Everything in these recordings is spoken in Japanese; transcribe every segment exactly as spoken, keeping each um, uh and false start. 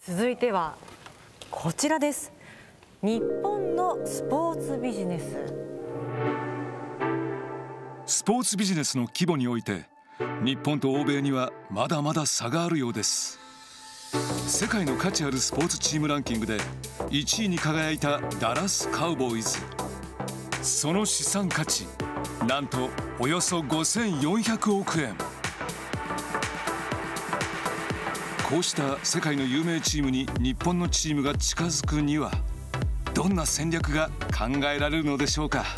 続いてはこちらです。日本のスポーツビジネス。 スポーツビジネスの規模において日本と欧米にはまだまだ差があるようです。世界の価値あるスポーツチームランキングでいちいに輝いたダラスカウボーイズ。その資産価値なんとおよそごせんよんひゃくおくえん。こうした世界の有名チームに日本のチームが近づくにはどんな戦略が考えられるのでしょうか。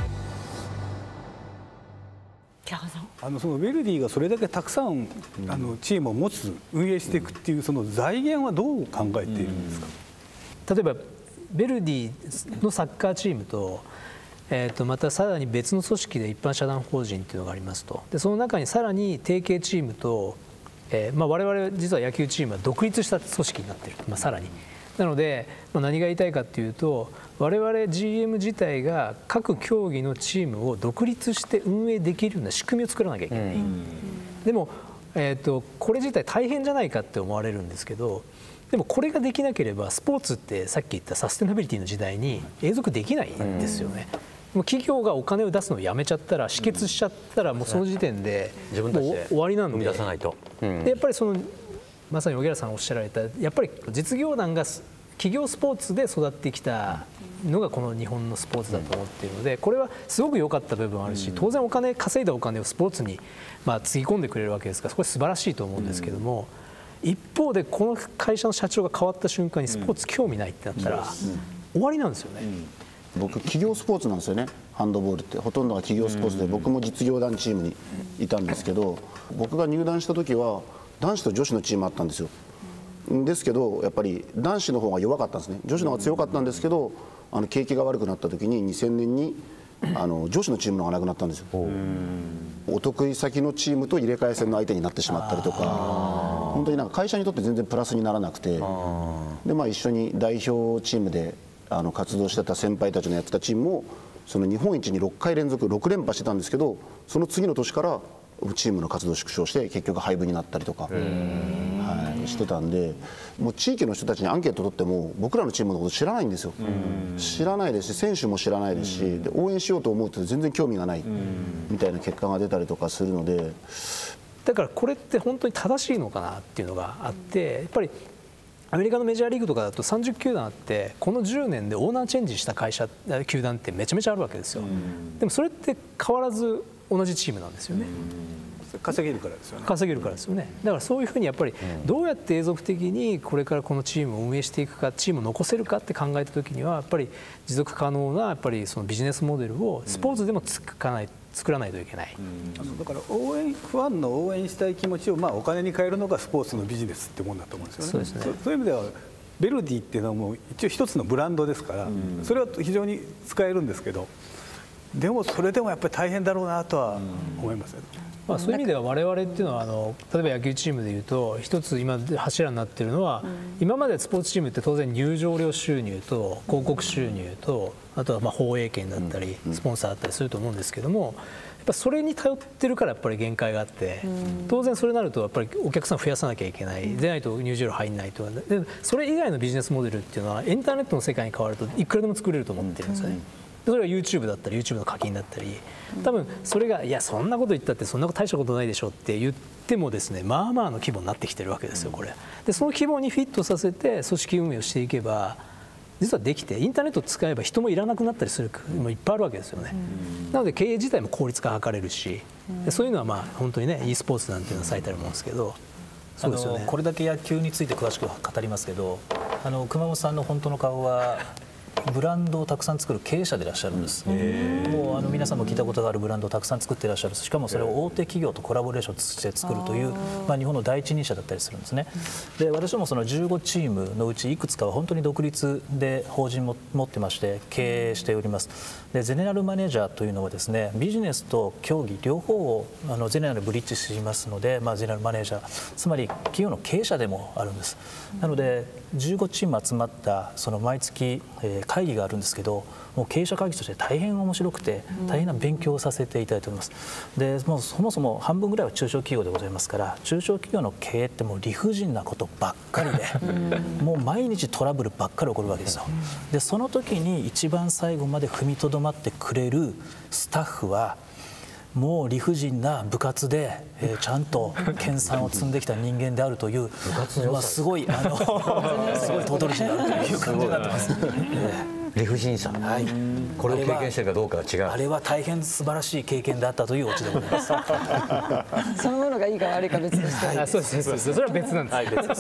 あのそのヴェルディがそれだけたくさんあのチームを持つ運営していくっていうその財源はどう考えているんですか。 例えばヴェルディのサッカーチームとえー、とまたさらに別の組織で一般社団法人というのがありますと。でその中にさらに提携チームと、えーまあ、我々実は野球チームは独立した組織になっている、まあ、さらになので、まあ、何が言いたいかというと我々 ジーエム 自体が各競技のチームを独立して運営できるような仕組みを作らなきゃいけない。でも、えー、とこれ自体大変じゃないかって思われるんですけど、でもこれができなければスポーツってさっき言ったサステナビリティの時代に永続できないんですよね。もう企業がお金を出すのをやめちゃったら、止血しちゃったら、もうその時点でもう終わりなんで、でやっぱりそのまさに荻原さんがおっしゃられた、やっぱり実業団が企業スポーツで育ってきたのがこの日本のスポーツだと思っているので、これはすごく良かった部分もあるし、当然お金稼いだお金をスポーツにまあつぎ込んでくれるわけですから、これ素晴らしいと思うんですけども、一方でこの会社の社長が変わった瞬間にスポーツ興味ないってなったら終わりなんですよね。 僕企業スポーツなんですよね。ハンドボールってほとんどが企業スポーツで、僕も実業団チームにいたんですけど、僕が入団した時は男子と女子のチームあったんですよ。ですけどやっぱり男子の方が弱かったんですね。女子の方が強かったんですけど、あの景気が悪くなった時ににせんねんにあの女子のチームの方がなくなったんですよ。お得意先のチームと入れ替え戦の相手になってしまったりとか、本当になんか会社にとって全然プラスにならなくて、でまあ一緒に代表チームであの活動してた先輩たちのやってたチームもその日本一にろっかい連続ろくれんぱしてたんですけど、その次の年からチームの活動縮小して結局廃部になったりとか、はい、してたんで、もう地域の人たちにアンケート取っても僕らのチームのこと知らないんですよ。知らないですし、選手も知らないですし、で応援しようと思うと全然興味がないみたいな結果が出たりとかするので、 だからこれって本当に正しいのかなっていうのがあって、やっぱりアメリカのメジャーリーグとかだとさんじゅっきゅうだんあって、このじゅうねんでオーナーチェンジした会社球団ってめちゃめちゃあるわけですよ。でもそれって変わらず同じチームなんですよね。 稼げるからですよね。 稼げるからですよね。だからそういうふうにやっぱりどうやって永続的にこれからこのチームを運営していくか、チームを残せるかって考えた時には、やっぱり持続可能なやっぱりそのビジネスモデルをスポーツでも作らない作らないといけない。 だから応援ファンの応援したい気持ちをまあお金に変えるのがスポーツのビジネスってもんだと思うんですよね。そうですね。そ, そういう意味ではヴェルディっていうのはもう一応一つのブランドですから、それは非常に使えるんですけど、でもそれでもやっぱり大変だろうなとは思いますよね。 まあそういう意味では我々っていうのはあの例えば野球チームでいうと一つ今柱になっているのは、今までスポーツチームって当然入場料収入と広告収入とあとはまあ放映権だったりスポンサーだったりすると思うんですけども、やっぱそれに頼ってるからやっぱり限界があって、当然それになるとやっぱりお客さん増やさなきゃいけない、でないと入場料入んないと。でそれ以外のビジネスモデルっていうのはインターネットの世界に変わるといくらでも作れると思ってるんですよね。それが YouTube だったり YouTube の課金だったり、多分それがいやそんなこと言ったってそんなこと大したことないでしょって言ってもですね、まあまあの規模になってきてるわけですよこれ。でその規模にフィットさせて組織運営をしていけば実はできて、インターネットを使えば人もいらなくなったりするもいっぱいあるわけですよね。なので経営自体も効率化図れるし、そういうのはまあ本当にね e スポーツなんていうのは最たるものですけど、 そうですよね。これだけ野球について詳しく語りますけど、あの熊本さんの本当の顔はブランドをたくさん作る経営者でいらっしゃるんです。もうあの皆さんも聞いたことがあるブランドをたくさん作っていらっしゃる。しかもそれを大手企業とコラボレーションして作るという、まあ、日本の第一人者だったりするんですね。で私もそのじゅうごチームのうちいくつかは本当に独立で法人も持ってまして経営しております。でゼネラルマネージャーというのはですね、ビジネスと競技両方をあのゼネラルブリッジしますので、まあ、ゼネラルマネージャー、つまり企業の経営者でもあるんです。なのでじゅうごチーム集まったその毎月、えー会議があるんですけど、もう経営者会議として大変面白くて大変な勉強をさせていただいております。でもうそもそも半分ぐらいは中小企業でございますから、中小企業の経営ってもう理不尽なことばっかりでもう毎日トラブルばっかり起こるわけですよ。でその時に一番最後まで踏みとどまってくれるスタッフはもう理不尽な部活で、えー、ちゃんと研鑽を積んできた人間であるという、まあ、すごいあのすごい頭取師になるという感じになってます。 理不尽さ、はい、これを経験してるかどうかは違う。 あれは大変素晴らしい経験だったというオチでございます。 そのものがいいか悪いか別として、 はい、そうですそうです。それは別なんです。はい、別です。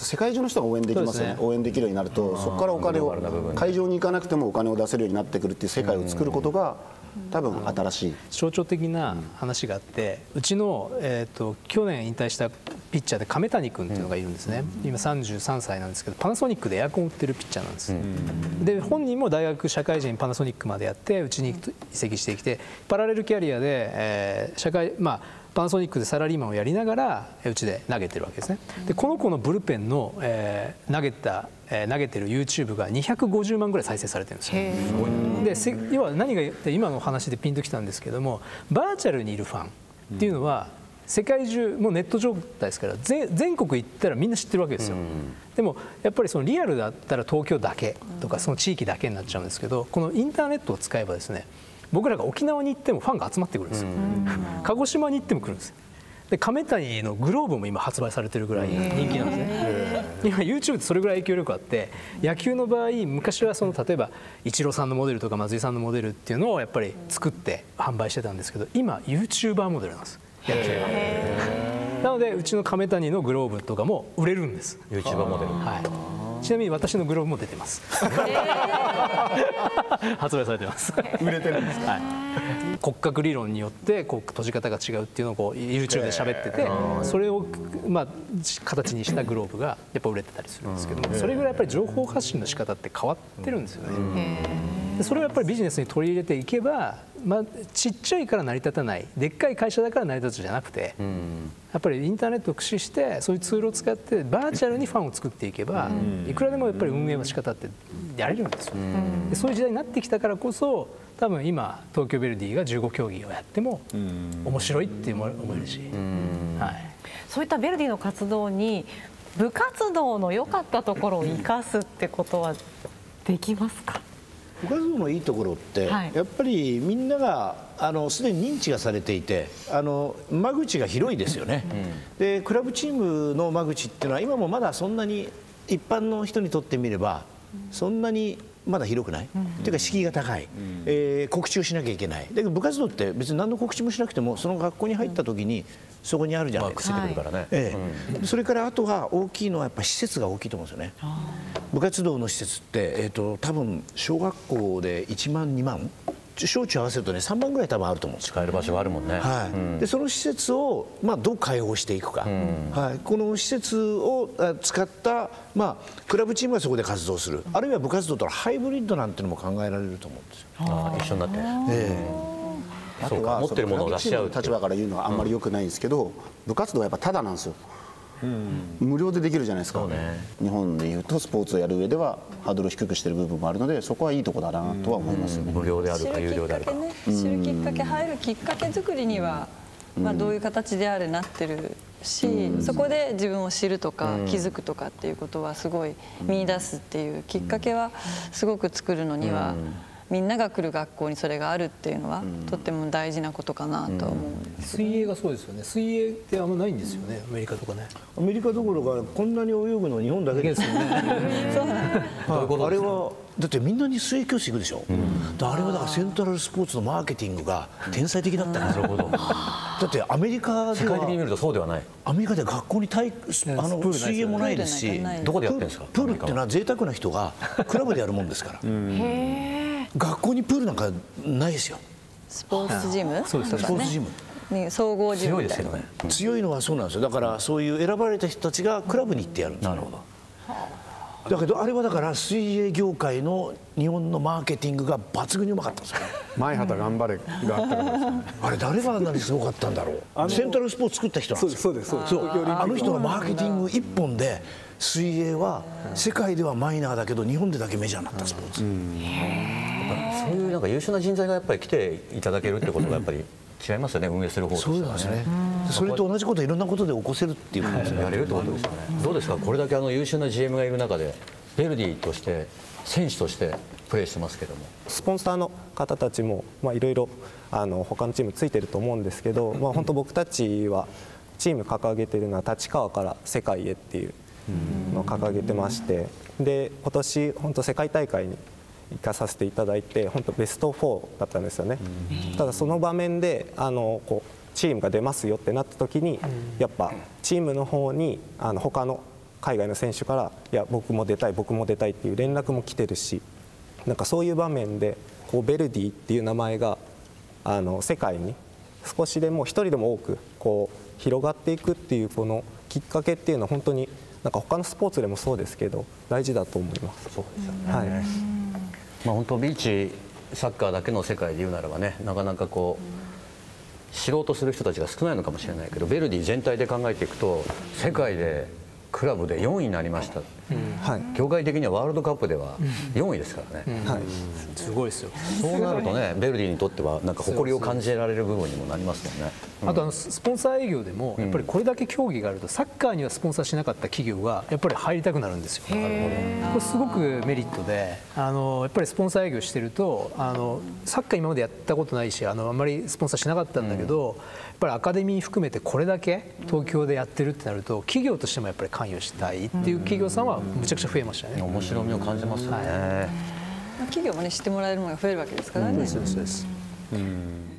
世界中の人が応援できますよね。応援できるようになると、そこからお金を会場に行かなくてもお金を出せるようになってくるっていう世界を作ることが多分新しい象徴的な話があって、うちの、えー、と去年引退したピッチャーで亀谷君っていうのがいるんですね。今さんじゅうさんさいなんですけど、パナソニックでエアコン売ってるピッチャーなんです。で本人も大学社会人パナソニックまでやってうちに移籍してきて、パラレルキャリアで、えー、社会まあパナソニックでサラリーマンをやりながらうちで投げてるわけですね。でこの子のブルペンの、えー、投げた、えー、投げてる ユーチューブ がにひゃくごじゅうまんぐらい再生されてるんですよ。で要は何が今の話でピンときたんですけども、バーチャルにいるファンっていうのは世界中もうネット状態ですから、全国行ったらみんな知ってるわけですよ。でもやっぱりそのリアルだったら東京だけとかその地域だけになっちゃうんですけど、このインターネットを使えばですね、僕らが沖縄に行ってもファンが集まってくるんですよ。鹿児島に行っても来るんです。で亀谷のグローブも今発売されてるぐらい人気なんですね。今 ユーチューブ ってそれぐらい影響力あって、野球の場合昔はその例えばイチローさんのモデルとか松井さんのモデルっていうのをやっぱり作って販売してたんですけど、今 ユーチューバー モデルなんです、野球は。なのでうちの亀谷のグローブとかも売れるんです、 ユーチューバー モデル。 はい、ちなみに私のグローブも出てます。発売されてます。 売れてるんですか。 はい、骨格理論によってこう閉じ方が違うっていうのをこう ユーチューブ で喋ってて、それをまあ形にしたグローブがやっぱ売れてたりするんですけども、それぐらいやっぱり情報発信の仕方って変わってるんですよね。でそれをやっぱりビジネスに取り入れていけば、まあ、ちっちゃいから成り立たない、でっかい会社だから成り立つじゃなくて、やっぱりインターネットを駆使してそういうツールを使ってバーチャルにファンを作っていけば、いくらでもやっぱり運営の仕方ってやれるんですよ。でそういう時代になってきたからこそ、多分今東京ヴェルディがじゅうご競技をやっても面白いって思えるし、はい、 そういったヴェルディの活動に部活動の良かったところを生かすってことはできますか？ 部活動のいいところって、はい、やっぱりみんながあのすでに認知がされていて、あの間口が広いですよね。うん、でクラブチームの間口っていうのは今もまだそんなに一般の人にとってみればそんなにまだ広くない、うん、というか敷居が高い、うん、えー、告知をしなきゃいけない。だけど部活動って別に何の告知もしなくてもその学校に入った時にそこにあるじゃないですか。それからあとは大きいのはやっぱ施設が大きいと思うんですよね。部活動の施設って、えー、と多分小学校でいちまんにまん、小中合わせるとねさんまんぐらい多分あると思うんですよ。 使える場所があるもんね。 はい、うん、でその施設を、まあ、どう開放していくか、うん、はい、この施設を使った、まあ、クラブチームがそこで活動する、あるいは部活動とはハイブリッドなんていうのも考えられると思うんですよ。 ああ、一緒になって、えー、あとは持ってるものを出し合う立場から言うのはあんまり良くないんですけど、うん、部活動はやっぱタダなんですよ。うん、無料でできるじゃないですか。ね、日本でいうとスポーツをやる上ではハードルを低くしている部分もあるので、そこはいいところだなとは思いますよね。 無料であるか有料であるか、 知るきっかけ、入るきっかけ作りには、まあ、どういう形であれなってるし、そこで自分を知るとか気づくとかっていうことはすごい見出すっていうきっかけはすごく作るのには、みんなが来る学校にそれがあるっていうのはとっても大事なことかなと思うんですけど。 水泳がそうですよね。水泳ってあんまないんですよね、アメリカとかね。 アメリカどころかこんなに泳ぐの日本だけですよね。 そうなんです。 あれはだってみんなに水泳教室行くでしょ。うん、あれはだからセントラルスポーツのマーケティングが天才的だったんですよ。だってアメリカでは世界的に見るとそうではない。 アメリカでは学校に体あの水泳もないですし、 どこでやってるんですか。 プールっていうのは贅沢な人がクラブでやるもんですから。学校にプールなんかないですよ。 スポーツジム、 そうですね、スポーツジム、 総合ジム強いですよね。 強いのはそうなんですよ。だからそういう選ばれた人たちがクラブに行ってやるんです。なるほど。だけどあれはだから水泳業界の日本のマーケティングが抜群にうまかったんですよね。 前畑頑張れがあったからですね。 あれ誰があんなにすごかったんだろう。セントラルスポーツ作った人なんですよ。 そうですそうです。 そう、あの人のマーケティング一本で水泳は世界ではマイナーだけど日本でだけメジャーになったスポーツ。 そういうなんか優秀な人材がやっぱり来ていただけるってことがやっぱり違いますよね、運営する方としてはね。そうですね。 それと同じこといろんなことで起こせるっていうことですね。 やれるってことですよね。どうですか、これだけあの優秀な ジーエム がいる中でベルディとして選手としてプレーしてますけども、 スポンサーの方たちもまあいろいろあの他のチームついてると思うんですけど、まあ本当僕たちはチーム掲げてるのは立川から世界へっていうのを掲げてまして、で今年本当世界大会に行かさせていただいて本当ベストフォーだったんですよね。ただその場面であのこうチームが出ますよってなった時にやっぱチームの方にあの他の海外の選手からいや僕も出たい僕も出たいっていう連絡も来てるし、なんかそういう場面でこうベルディっていう名前があの世界に少しでも一人でも多くこう広がっていくっていうこのきっかけっていうのは本当になんか他のスポーツでもそうですけど大事だと思います。 そうですよね。 はい。 まあ本当ビーチサッカーだけの世界で言うならばね、なかなかこう知ろうとする人たちが少ないのかもしれないけど、ベルディ全体で考えていくと世界でクラブでよんいになりました、はい、業界的にはワールドカップではよんいですからね、うんはい、 すごいですよ。 そうなるとね、ベルディにとってはなんか誇りを感じられる部分にもなりますよね。 うん、あとあのスポンサー営業でもやっぱりこれだけ競技があるとサッカーにはスポンサーしなかった企業がやっぱり入りたくなるんですよ。なるほど。これすごくメリットで、あのやっぱりスポンサー営業してるとあのサッカー今までやったことないし、あのあんまりスポンサーしなかったんだけど、うん、やっぱりアカデミー含めてこれだけ東京でやってるってなると企業としてもやっぱり関与したいっていう企業さんはむちゃくちゃ増えましたね。 面白みを感じますよね。はい、 企業もね知ってもらえるものが増えるわけですからね。 そうですそうです。 うん。